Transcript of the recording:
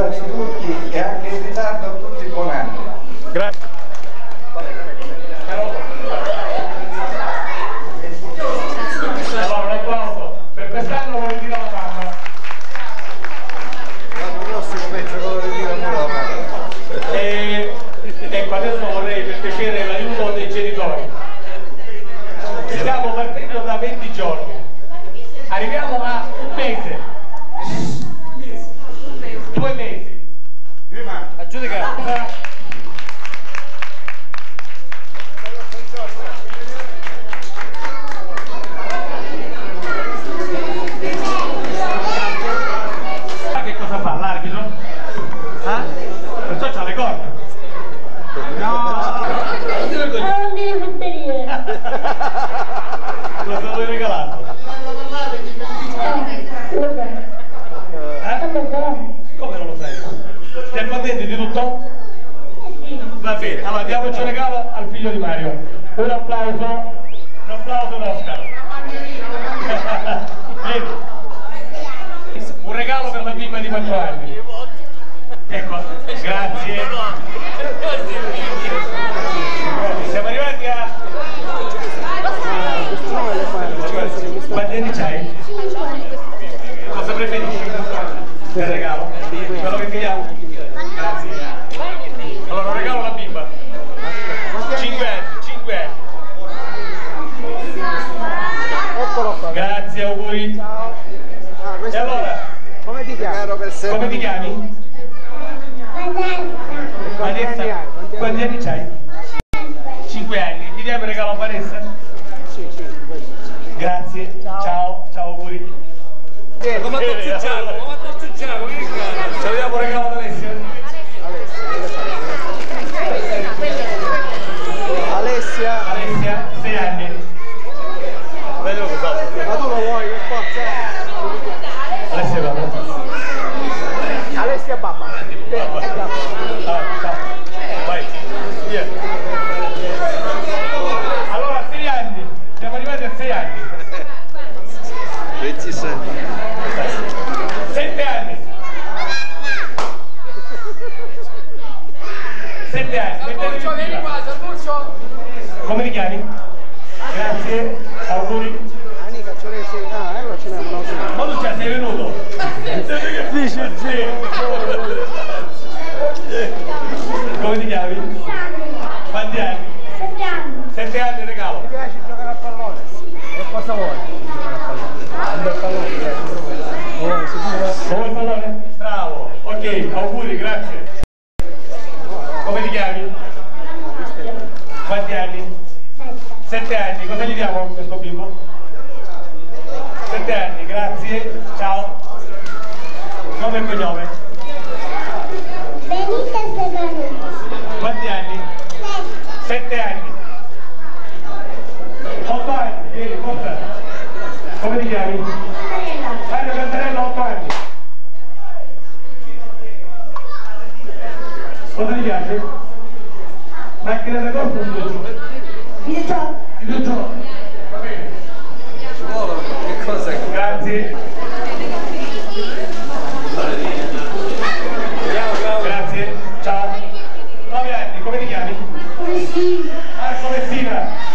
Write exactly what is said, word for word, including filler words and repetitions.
Ringrazio tutti e anche in ritardo a tutti buon anno. Grazie. Allora un applauso per quest'anno vuole dire alla mamma. L'anno prossimo penso che lo ritira pure la mamma. E ecco, adesso vorrei per piacere l'aiuto dei genitori. Stiamo partendo da venti giorni, arriviamo a un mese, due mesi. Aggiudica. Sa che cosa fa l'arbitro? Eh? Perciò c'ha le corde. No! Non devi mettere. Cosa vuoi regalato? Eh? Come non lo sai? Sei contento di tutto? Va bene, allora diamoci un regalo al figlio di Mario. Un applauso, un applauso ad Oscar. Un regalo per la bimba di quattro anni. Ecco, grazie. Siamo arrivati a... Quanti anni c'hai? Cosa preferisci? Il regalo? Quello che pigliamo? Grazie. Allora, un regalo alla bimba. cinque anni, cinque anni. Grazie, auguri. E allora? Come ti chiami? Come ti chiami? Vanessa. Quanti anni c'hai? cinque anni. Ti diamo il regalo a Vanessa? Sì, sì. Grazie. Ciao, ciao, auguri. Come ti ciucciavo? Come ti ciucciavo? Salutiamo un regalo ad Alessia. Alessia. Alessia, sei anni. Ma tu lo vuoi, per forza? Alessia papà. Alessia papà. Ah, ciao. Vai. Via. Allora, sei anni. Siamo arrivati a sei anni. ventisei. Sette anni. Sette anni. Sette anni. Come ti chiami? Grazie, auguri. Anica, ce l'hai sei. Ah, ecco ce n'è uno. Ma tu già sei venuto? Dici sì. Come ti chiami? Quanti anni? Sette anni. Sette anni regalo. Ti piace giocare a pallone? E cosa vuoi? Un bel pallone, vuoi sicuro? Come il pallone? Bravo. Ok, auguri, grazie. Come ti chiami? Quanti anni? Sette anni. Cosa gli diamo a questo bimbo? Sette anni, grazie. Ciao. Nome e cognome? Benita Seganuti. Quanti anni? Sette anni. Otto anni, vieni, porta. Come ti chiami? Mario Cantarello, otto anni. Cosa ti piace? Macchina da corpo o videogioco? Videogioco. Videogioco. Va bene. Che cosa? Grazie. Grazie. Ciao. Nove anni, come ti chiami? Messina. Marco Messina.